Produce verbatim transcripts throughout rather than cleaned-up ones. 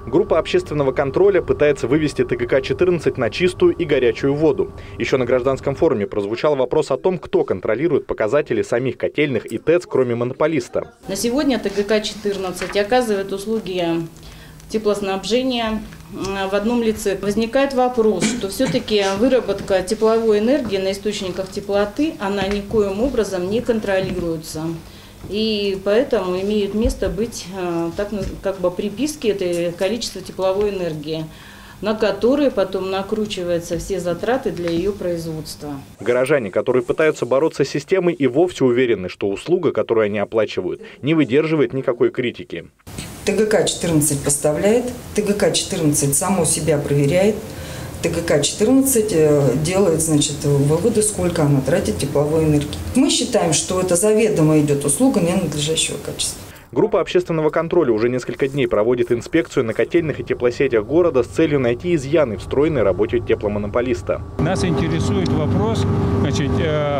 Группа общественного контроля пытается вывести ТГК четырнадцать на чистую и горячую воду. Еще на гражданском форуме прозвучал вопрос о том, кто контролирует показатели самих котельных и ТЭЦ, кроме монополиста. На сегодня ТГК четырнадцать оказывает услуги теплоснабжения в одном лице. Возникает вопрос, что все-таки выработка тепловой энергии на источниках теплоты, она никоим образом не контролируется. И поэтому имеет место быть так, как бы приписки это количество тепловой энергии, на которые потом накручиваются все затраты для ее производства. Горожане, которые пытаются бороться с системой, и вовсе уверены, что услуга, которую они оплачивают, не выдерживает никакой критики. ТГК четырнадцать поставляет, ТГК четырнадцать само себя проверяет, ТГК четырнадцать делает, значит, выводы, сколько она тратит тепловой энергии. Мы считаем, что это заведомо идет услуга ненадлежащего качества. Группа общественного контроля уже несколько дней проводит инспекцию на котельных и теплосетях города с целью найти изъяны в стройной работе тепломонополиста. Нас интересует вопрос, значит, э,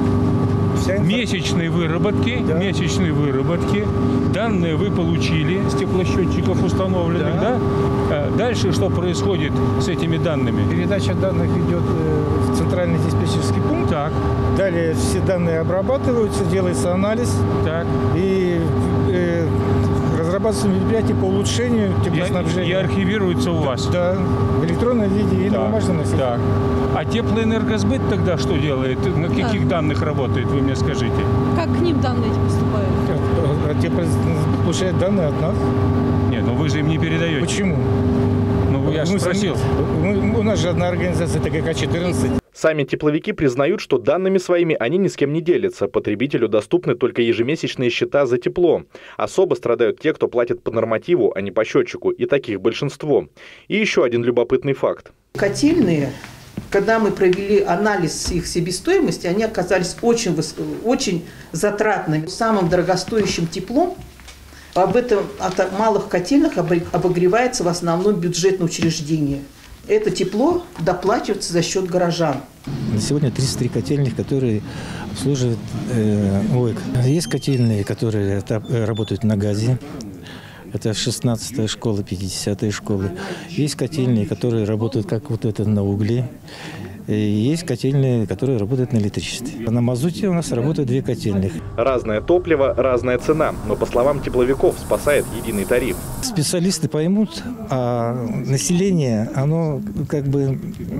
месячной выработки, да. месячной выработки. Данные вы получили с теплосчетчиков установленных, да? да? Дальше что происходит с этими данными? Передача данных идет в центральный диспетчерский пункт. Так. Далее все данные обрабатываются, делается анализ. Так. И э, разрабатываются мероприятия по улучшению теплоснабжения. И, и архивируются у вас? Да, в электронном виде и на бумажном носителе. Так. А теплоэнергосбыт тогда что делает? На каких да. данных работает, вы мне скажите? Как к ним данные эти поступают? А тепло получает данные от нас. Нет, но вы же им не передаете. Почему? Ну, я же спросил. Мы, у нас же одна организация ТГК четырнадцать. Сами тепловики признают, что данными своими они ни с кем не делятся. Потребителю доступны только ежемесячные счета за тепло. Особо страдают те, кто платит по нормативу, а не по счетчику. И таких большинство. И еще один любопытный факт. Котельные, когда мы провели анализ их себестоимости, они оказались очень, очень затратными. Самым дорогостоящим теплом об этом от малых котельных обогревается в основном бюджетное учреждение. Это тепло доплачивается за счет горожан. На сегодня тридцать три котельных, которые обслуживают э, ОЭК. Есть котельные, которые работают на газе. Это шестнадцатая школа, пятидесятая школа. Есть котельные, которые работают как вот это на угле. И есть котельные, которые работают на электричестве. На мазуте у нас работают две котельных. Разное топливо, разная цена. Но, по словам тепловиков, спасает единый тариф. Специалисты поймут, а население, оно как бы,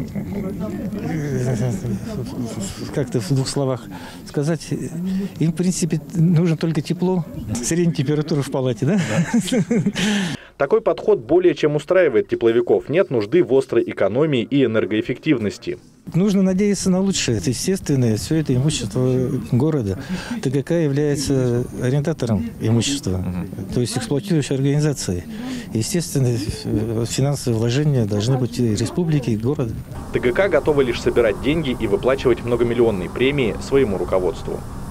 как-то в двух словах сказать, им, в принципе, нужно только тепло, средняя температура в палате, да? Такой подход более чем устраивает тепловиков. Нет нужды в острой экономии и энергоэффективности. Нужно надеяться на лучшее. Это естественно, все это имущество города. ТГК является арендатором имущества, то есть эксплуатирующей организацией. Естественно, финансовые вложения должны быть и республики, и города. ТГК готова лишь собирать деньги и выплачивать многомиллионные премии своему руководству.